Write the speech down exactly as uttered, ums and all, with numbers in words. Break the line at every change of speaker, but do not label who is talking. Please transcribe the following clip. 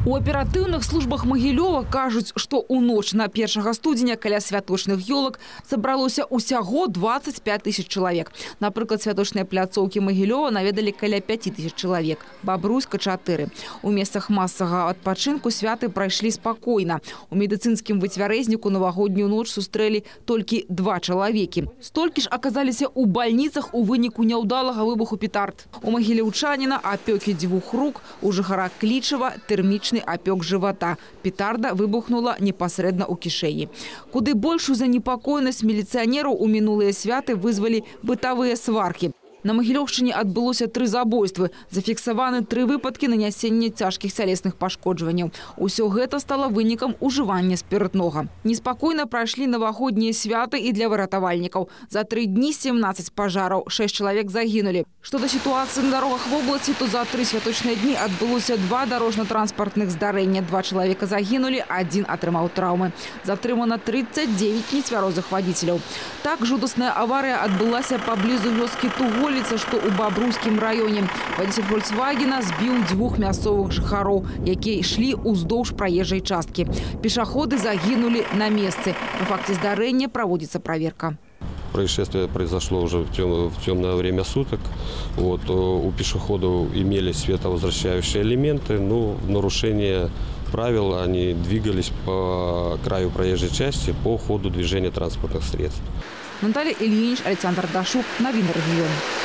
У аперативных службах Могилёва кажуть, что у ноч на першага студзеня каля святочных ёлок собралося усяго двадцать пять тысяч человек. Например, святочные пляцоўкі Могилёва наведали каля пяти тысяч человек. Бабруйска чатыры. У местах массового адпачынку святы прошли спокойно. У медицинским выцвярэзніку новогоднюю ночь сустрэлі только два человеки. Столькі ж оказались у больницах у выніку няўдалага выбуху петард. У могилевчанина опеки двух рук, у жыхара Клічева термичный опек живота. Петарда выбухнула непосредственно у кишэні. Куды большую занепакоенасць милиционеру у мінулыя святы вызвали бытовые сварки. На Могилёвшчыне адбылося тры забойствы. Зафіксаваны тры выпадкі нанясення цяжкіх цялесных пашкоджванняў. Усё гэта стало вынікам ужывання спиртнога. Неспакойна прайшлі навагоднія святы і для выратавальнікаў. За тры дні семнадцать пажараў, шесть чалавек загінулі. Што да сітуацыі на дарогах вобласці, то за тры святочныя дні адбылося два дарожна-транспартных здарэння. Два чалавека загінулі, адзін атрымаў траўмы. Затрымана тридцать девять нецвярозых вадзіцеляў. Так жудасная авария адбылася паблізу вёскі Туголь, что у Бабруйскім районе. Водитель Volkswagena сбил двух мясцовых жыхароў, якія шли уздоўж проезжей частки. Пешеходы загинули на месте. На факте здарения проводится проверка.
Происшествие произошло уже в, тем, в темное время суток. Вот, у пешеходов имелись световозвращающие элементы, но в нарушение правил они двигались по краю проезжей части по ходу движения транспортных средств.
Наталья Ильинич, Александр Дашук. Новины региона.